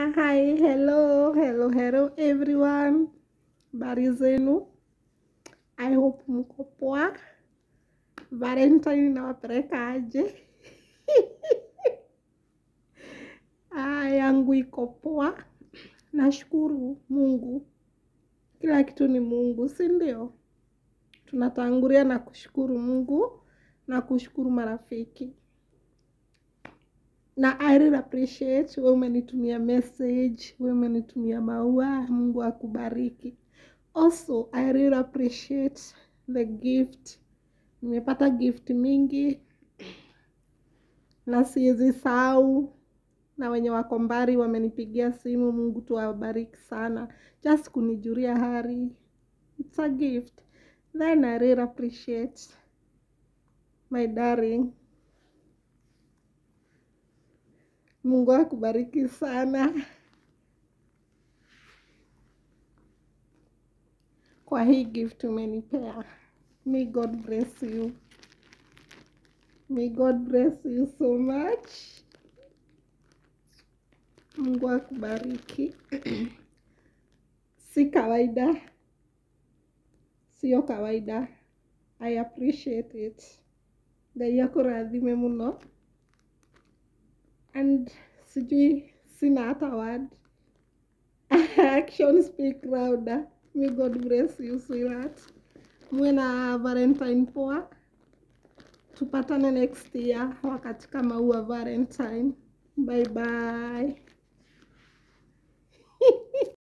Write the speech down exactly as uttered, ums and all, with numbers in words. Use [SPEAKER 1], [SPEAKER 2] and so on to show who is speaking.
[SPEAKER 1] Hi, hello, hello, hello everyone. Habari zenu. I hope mko poa. Valentine inawapeleka aje? Ah, yangu iko poa. Nashukuru Mungu. Kila kitu ni Mungu, si ndio? Tunatangulia na kushukuru Mungu na kushukuru marafiki. Na I really appreciate wewe umenitumia message, wewe umenitumia maua, Mungu akubariki. Also, I really appreciate the gift. Nimepata gift mingi na siwezi sahau, na wenye wako mbali wamenipigia simu. Mungu tu awabariki sana, just kunijulia hali. It's a gift. Then I really appreciate my darling. Mungu akubariki sana kwa hii gift umenipea. May God bless you. May God bless you so much. Mungu akubariki. Si kawaida. Sio kawaida. I appreciate it. Ngai akurathime muno. And sijui sina hata word. Action speak louder. May God bless you, sweetheart. Muwe na Valentine poa. Tupatane next year wakati kama huu wa Valentine. Bye bye.